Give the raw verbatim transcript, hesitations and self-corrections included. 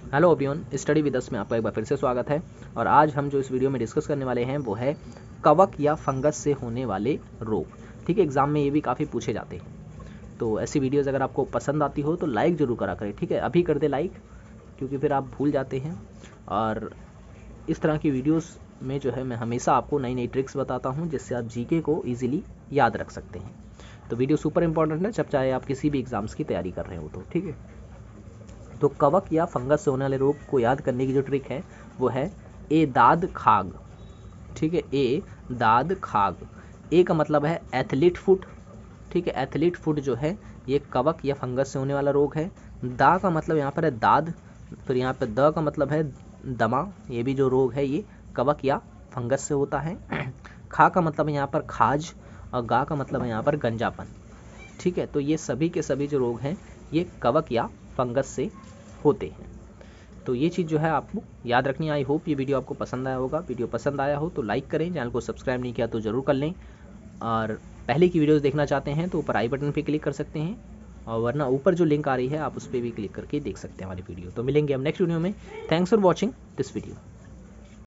Hello everyone, study with us में आपका एक बार फिर से स्वागत है। और आज हम जो इस वीडियो में डिस्कस करने वाले हैं वो है कवक या फंगस से होने वाले रोग। ठीक है, एग्जाम में ये भी काफ़ी पूछे जाते हैं। तो ऐसी वीडियोज़ अगर आपको पसंद आती हो तो लाइक ज़रूर करा करें। ठीक है, अभी कर दे लाइक, क्योंकि फिर आप भूल जाते हैं। और इस तरह की वीडियोज़ में जो है मैं हमेशा आपको नई नई ट्रिक्स बताता हूँ जिससे आप जीके को ईजिली याद रख सकते हैं। तो वीडियो सुपर इंपॉर्टेंट है, जब चाहे आप किसी भी एग्ज़ाम्स की तैयारी कर रहे हो तो। ठीक है, तो कवक या फंगस से होने वाले रोग को याद करने की जो ट्रिक है वो है ए दाद खाग। ठीक है, ए दाद खाग। ए का मतलब है एथलीट फुट। ठीक है, एथलीट फुट जो है ये कवक या फंगस से होने वाला रोग है। दा का मतलब यहाँ पर है दाद, फिर यहाँ पर द का मतलब है दमा। ये भी जो रोग है ये कवक या फंगस से होता है। खा का मतलब है यहाँ पर खाज, और गा का मतलब है यहाँ पर गंजापन। ठीक है, तो ये सभी के सभी जो रोग हैं ये कवक या फंगस से होते हैं। तो ये चीज़ जो है आपको याद रखनी। आई होप ये वीडियो आपको पसंद आया होगा। वीडियो पसंद आया हो तो लाइक करें, चैनल को सब्सक्राइब नहीं किया तो ज़रूर कर लें। और पहले की वीडियोस देखना चाहते हैं तो ऊपर आई बटन पे क्लिक कर सकते हैं, और वरना ऊपर जो लिंक आ रही है आप उस पर भी क्लिक करके देख सकते हैं हमारी वीडियो। तो मिलेंगे हम नेक्स्ट वीडियो में। Thanks for watching this video.